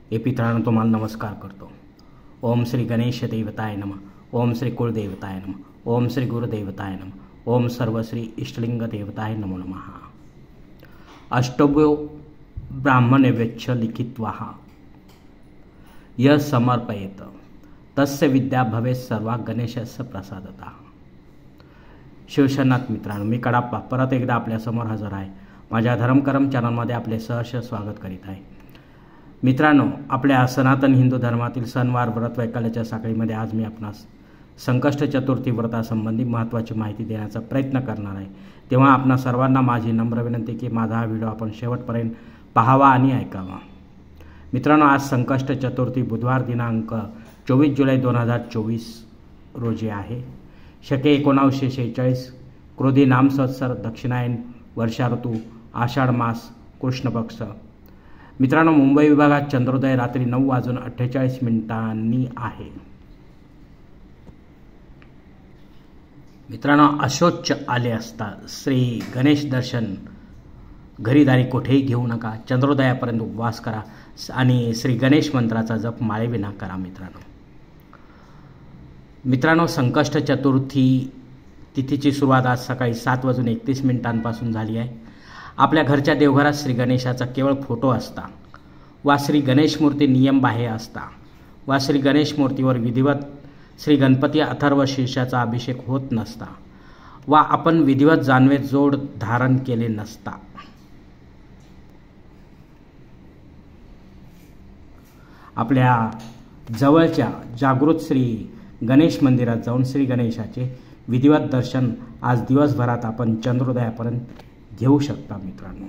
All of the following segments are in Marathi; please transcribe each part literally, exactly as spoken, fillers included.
हे पितरांनो तुम्हाला नमस्कार करतो। ओम श्री गणेश देवताय नमः, ओम श्री कुलदेवताय नमः, ओम श्री गुरुदेवताय नमः, ओम सर्वश्री इष्टलिंग देवताय नमो नमः। अष्टभ्यो ब्राह्मणेभ्यश्च लिखित्वा यः समर्पयेत तस्य विद्या भवेत् सर्वा गणेशस्य प्रसादतः। शिवशरणात मित्रांनो, मी कडाप्पा परत एकदा आपल्यासमोर हजर आहे। माझ्या धर्मकरम चॅनलमध्ये आपले सहर्ष स्वागत करीत आहे। मित्रांनो, आपल्या सनातन हिंदू धर्मातील सणवार व्रत वैकल्याच्या साखळीमध्ये आज मी आपणास संकष्ट चतुर्थी व्रतासंबंधी महत्त्वाची माहिती देण्याचा प्रयत्न करणार आहे। तेव्हा आपणा सर्वांना माझी नम्र विनंती की माझा हा व्हिडिओ आपण शेवटपर्यंत पाहावा आणि ऐकावा। मित्रांनो, आज संकष्ट चतुर्थी बुधवार दिनांक चोवीस जुलै दोन हजार चोवीस रोजी आहे। शके एकोणावीसशे शेहेचाळीस, क्रोधी नाम संवत्सर, दक्षिणायन वर्षा ऋतू, आषाढ मास, कृष्ण पक्ष। मित्रांनो, मुंबई विभागात चंद्रोदय रात्री नऊ वाजून अठ्ठेचाळीस मिनिटांनी आहे। मित्रांनो, अशोच आले असता श्री गणेश दर्शन घरीदारी कुठेही घेऊ नका। चंद्रोदयापर्यंत उपवास करा आणि श्री गणेश मंत्राचा जप माळेविना करा। मित्रांनो मित्रांनो संकष्ट चतुर्थी तिथीची सुरुवात आज सकाळी सात वाजून एकतीस मिनिटांपासून झाली आहे। आपल्या घरच्या देवघरात श्री गणेशाचा केवळ फोटो असता वा श्री गणेश मूर्ती नियमबाह्य असता वा श्री गणेश मूर्तीवर विधिवत श्री गणपती अथर्व शीर्षाचा अभिषेक होत नसता वा आपण विधिवत जानवे जोड धारण केले नसता। आपल्या जवळच्या जागृत श्री गणेश मंदिरात जाऊन श्री गणेशाचे विधिवत दर्शन आज दिवसभरात आपण चंद्रोदयापर्यंत घेऊ शकता। मित्रांनो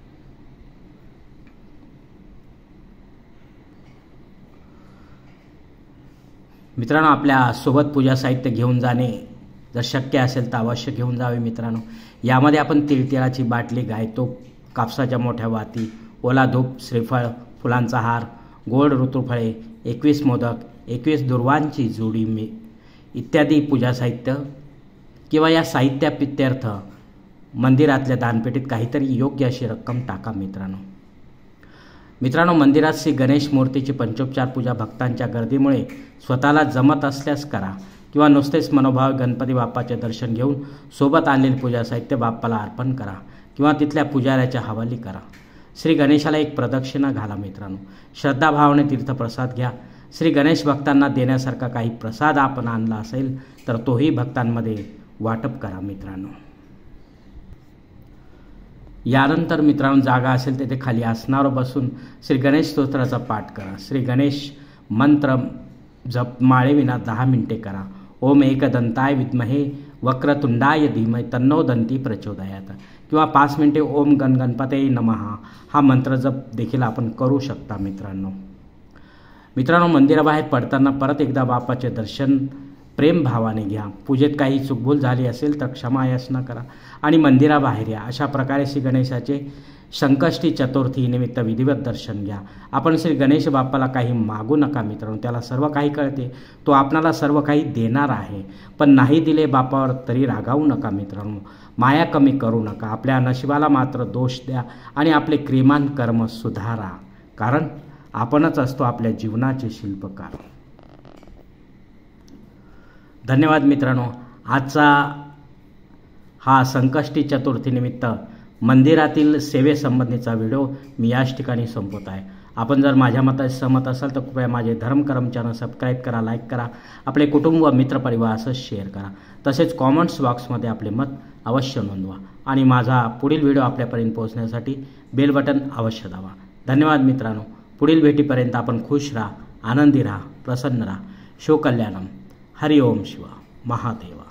मित्रांनो आपल्या सोबत पूजा साहित्य घेऊन जाणे जर शक्य असेल तर अवश्य घेऊन जावे। मित्रांनो यामध्ये आपण तिळतिळाची बाटली, गायतोप, कापसाच्या मोठ्या वाती, ओला धूप, श्रीफळ, फुलांचा हार, गोड ऋतुफळे, एकवीस मोदक, एकवीस दुर्वांची जोडी मे इत्यादी पूजा साहित्य किंवा या साहित्याप्रित्यर्थ मंदिरातल्या दानपेटीत काहीतरी योग्य अशी रक्कम टाका। मित्रांनो मित्रांनो मंदिरात श्री गणेश मूर्तीची पंचोपचार पूजा भक्तांच्या गर्दीमुळे स्वतःला जमत असल्यास करा किंवा नुसतेच मनोभाव गणपती बाप्पाचे दर्शन घेऊन सोबत आणलेले पूजा साहित्य बाप्पाला अर्पण करा किंवा तिथल्या पुजाऱ्याच्या हवाली करा। श्री गणेशाला एक प्रदक्षिणा घाला। मित्रांनो श्रद्धाभावाने तीर्थप्रसाद घ्या। श्री गणेश भक्तांना देण्यासारखा काही प्रसाद आपण आणला असेल तर तोही भक्तांमध्ये वाटप करा। मित्रांनो यानंतर मित्रांनो जागा असेल तेथे खाली आसनावर बसून श्री गणेश स्तोत्राचा पाठ करा। श्री गणेश मंत्र जप माळेविना दहा मिनिटे करा। ओम एकदंताय विद्महे वक्रतुंडाय धीमहि तन्नो दंती प्रचोदयात किंवा पाच मिनिटे ओम गण गणपते नमः हा मंत्र जप देखील आपण करू शकता। मित्रांनो मित्रांनो मंदिराबाहेर पडताना परत एकदा बाप्पाचे दर्शन प्रेम भावाने घ्या। पूजेत काही चूकभूल झाली असेल तर क्षमा याचना करा आणि मंदिराबाहेर या। अशा प्रकारे श्री गणेशाचे संकष्टी चतुर्थी निमित्त विधिवत दर्शन घ्या। आपण श्री गणेश बाप्पाला काही मागू नका। मित्रांनो त्याला सर्व काही कळते, तो आपणाला सर्व काही देणार आहे, पण नाही दिले बाप्पावर तरी रागावू नका। मित्रांनो माया कमी करू नका, आपल्या नशिबाला मात्र दोष द्या आणि आपले क्रियमान कर्म सुधारा, कारण आपणच असतो आपल्या जीवनाचे शिल्पकार। धन्यवाद मित्रांनो, आजचा हा संकष्टी चतुर्थी निमित्त मंदिरातील सेवेसंबंधीचा व्हिडिओ मी याच ठिकाणी संपवत आहे। आपण जर माझ्या मताशी सहमत असाल तर कृपया माझे धर्मकरम चॅनल सबस्क्राईब करा, लाईक करा, आपले कुटुंब व मित्रपरिवार असं शेअर करा, तसेच कॉमेंट्स बॉक्समध्ये आपले मत अवश्य नोंदवा आणि माझा पुढील व्हिडिओ आपल्यापर्यंत पोहोचण्यासाठी बेल बटन अवश्य दाबा। धन्यवाद मित्रांनो, पुढील भेटीपर्यंत आपण खुश राहा, आनंदी राहा, प्रसन्न राहा। शिवकल्याणम। हरि ओम शिव महादेव।